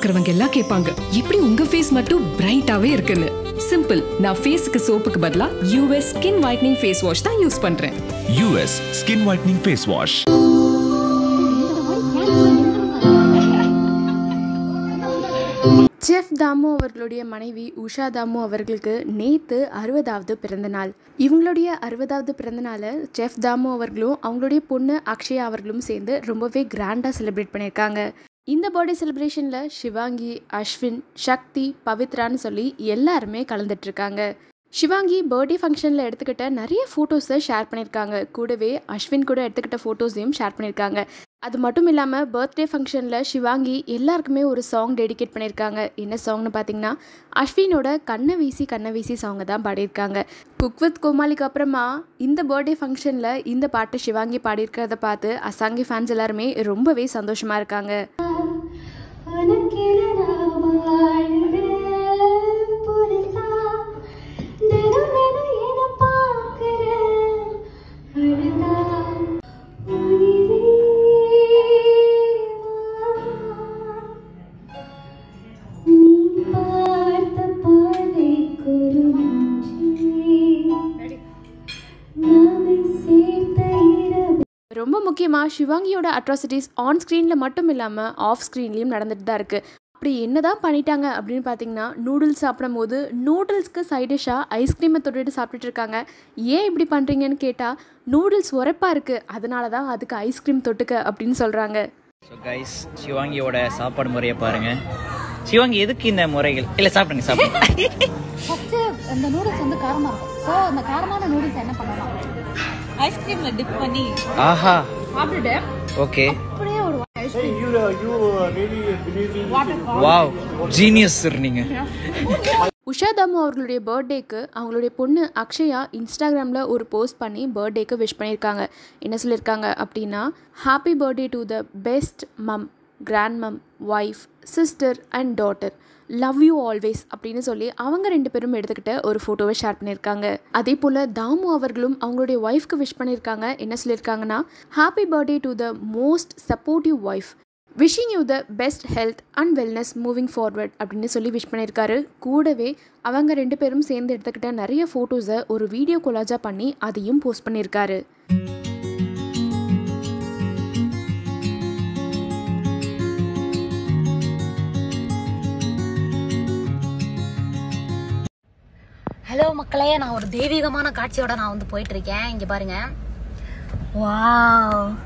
பாக்குறவங்க எல்லாம் கேட்பாங்க எப்படி உங்க ஃபேஸ் மட்டும் பிரைட்டாவே இருக்குன்னு. சிம்பிள், நான் ஃபேஸ்க்கு சோப்புக்கு பதிலா US skin whitening face wash தான் யூஸ் பண்றேன். US skin whitening face wash. Chef Damu அவர்களுடைய மனைவி உஷா தாமு அவர்களுக்கு நேற்று 60வது பிறந்தநாள். இவங்களுடைய 60வது பிறந்தநாளை செஃப் தாமு அவர்களும் அவங்களுடைய பொண்ணு அக்ஷயா அவர்களும் சேர்ந்து ரொம்பவே கிராண்டாக செலிப்ரேட் பண்ணியிருக்காங்க. இந்த பர்த்டே செலிப்ரேஷனில் ஷிவாங்கி, அஸ்வின், சக்தி, பவித்ரான்னு சொல்லி எல்லாருமே கலந்துட்டுருக்காங்க. ஷிவாங்கி பர்த்டே ஃபங்க்ஷனில் எடுத்துக்கிட்ட நிறைய ஃபோட்டோஸை ஷேர் பண்ணியிருக்காங்க. கூடவே அஸ்வின் கூட எடுத்துக்கிட்ட ஃபோட்டோஸையும் ஷேர் பண்ணியிருக்காங்க. அது மட்டும் இல்லாமல் பர்த்டே ஃபங்க்ஷனில் ஷிவாங்கி எல்லாருக்குமே ஒரு சாங் டெடிகேட் பண்ணியிருக்காங்க. என்ன சாங்னு பார்த்தீங்கன்னா அஸ்வினோட கண்ணை வீசி சாங்கை தான் பாடியிருக்காங்க. குக் வித் கோமாளிக்கு அப்புறமா இந்த பர்த்டே ஃபங்க்ஷனில் இந்த பாட்டை ஷிவாங்கி பாடியிருக்கிறத பார்த்து அசாங்கி ஃபேன்ஸ் எல்லாருமே ரொம்பவே சந்தோஷமாக இருக்காங்க. ரொம்ப முக்கியமாக ஷிவாங்கியோட அட்ராசிட்டிஸ் ஆன் ஸ்க்ரீனில் மட்டும் இல்லாமல் ஆஃப் ஸ்க்ரீன்லேயும் நடந்துட்டு தான் இருக்குது. அப்படி என்னதான் பண்ணிட்டாங்க அப்படின்னு பார்த்தீங்கன்னா, நூடுல்ஸ் சாப்பிடும் போது நூடுல்ஸ்க்கு சைடிஷாக ஐஸ்கிரீமை தொட்டுட்டு சாப்பிட்டுட்டு இருக்காங்க. ஏன் இப்படி பண்ணுறீங்கன்னு கேட்டால், நூடுல்ஸ் உரைப்பாக இருக்குது, அதனால தான் அதுக்கு ஐஸ்கிரீம் தொட்டுக்க அப்படின்னு சொல்கிறாங்க. ஸோ கைஸ், ஷிவாங்கியோட சாப்பாடு முறையை பாருங்கள். ஷிவாங்கி எதுக்கு இந்த முறைகள்? இல்லை சாப்பிடுங்க ஃபஸ்ட்டு இந்த நூடுல்ஸ் வந்து காரமாக இருக்கும். ஸோ அந்த காரமான நூடுல்ஸ் என்ன பண்ணலாம், ஐஸ்கிரீம்ல டிப் பண்ணி ஆஹா சாப்பிட்டுட்டு ஓகே அப்படியே ஒரு வாவ் ஜீனியஸ் நீங்க. உஷா தாமு அவர்களுடைய பர்த்டேக்கு அவங்களுடைய பொண்ணு அக்ஷயா இன்ஸ்டாகிராமில் ஒரு போஸ்ட் பண்ணி பர்த்டேக்கு விஷ் பண்ணியிருக்காங்க. என்ன சொல்லியிருக்காங்க அப்படின்னா, happy birthday to the best mom, grand mom, wife, sister and daughter, love you always அப்படின்னு சொல்லி அவங்க 2 பேரும் எடுத்துக்கிட்ட ஒரு ஃபோட்டோவை ஷேர் பண்ணியிருக்காங்க. அதே போல் தாமு அவர்களும் அவங்களுடைய ஒய்ஃப்க்கு விஷ் பண்ணியிருக்காங்க. என்ன சொல்லியிருக்காங்கன்னா, happy birthday to the most supportive wife, wishing you the best health and wellness moving forward அப்படின்னு சொல்லி விஷ் பண்ணியிருக்காரு. கூடவே அவங்க 2 பேரும் சேர்ந்து எடுத்துக்கிட்ட நிறைய ஃபோட்டோஸை ஒரு வீடியோ கொலாஜாக பண்ணி அதையும் போஸ்ட் பண்ணியிருக்காரு. ஹலோ மக்களே, நான் ஒரு தெய்வீகமான காட்சியோட நான் வந்து போயிட்டு இருக்கேன். இங்க பாருங்க, வாவ்,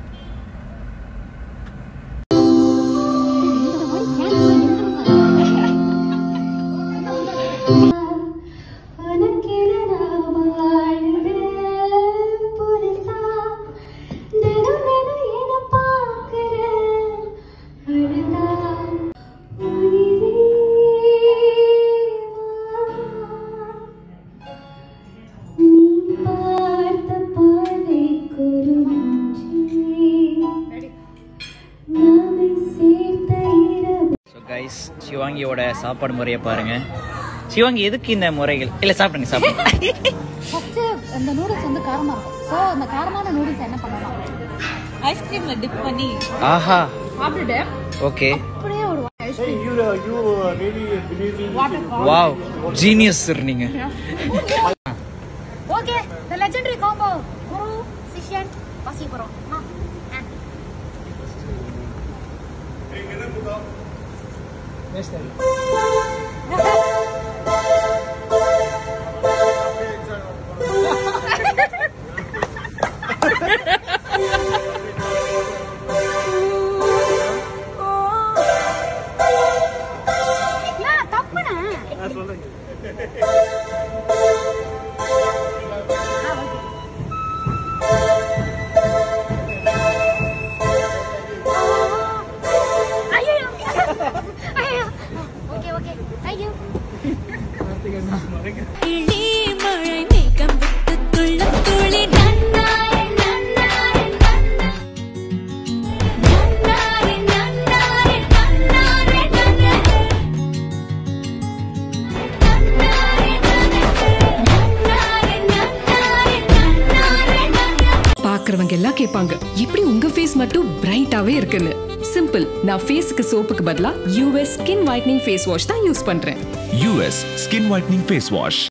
ஷிவாங்கியோட சாப்பாடு முறையை பாருங்க. ஷிவாங்கி எதுக்கு இந்த முறைகள்? இல்லை சாப்பிடுங்க ஃபஸ்ட்டு இந்த நூடுல்ஸ் வந்து காரமாக இருக்கும். ஸோ அந்த காரமான நூடுல்ஸ் என்ன பண்ணலாம், ஐஸ்கிரீம்ல டிப் பண்ணி ஆஹா சாப்பிட்டுட்டு ஓகே அப்படியே ஒரு வாவ் ஜீனியஸ் நீங்க. ஓகே, தி லெஜெண்டரி காம்போ குரு சிஷ்யன் வசீகரம். பாக்குறவங்க எல்லாம் கேட்பாங்க எப்படி உங்க ஃபேஸ் மட்டும் பிரைட்டாவே இருக்குன்னு. சிம்பிள், நான் ஃபேஸுக்கு சோப்புக்கு பதிலா US skin whitening face wash தான் யூஸ் பண்றேன். US Skin Whitening Face Wash.